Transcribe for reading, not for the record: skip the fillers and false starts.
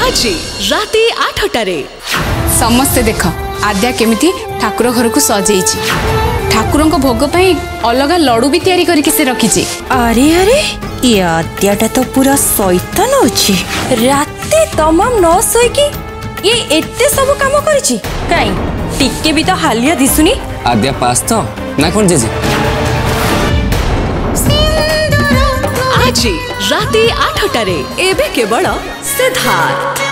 आज राति 8टारे समस्ते देख आद्या केमिति ठाकुर घर को सजे ठाकुर भोग अलग लडू भी तैयारी करके से रखी। अरे अरे ये आद्याटा तो पूरा शैतान अच्छी राते तमाम न सोईकी ये एते सब काम करिछि काई टिके भी तो हालिया दिसुनी। आद्या पास तो ना कौन जेजे आज राति 8टारे एबे केवल सिद्धार्थ।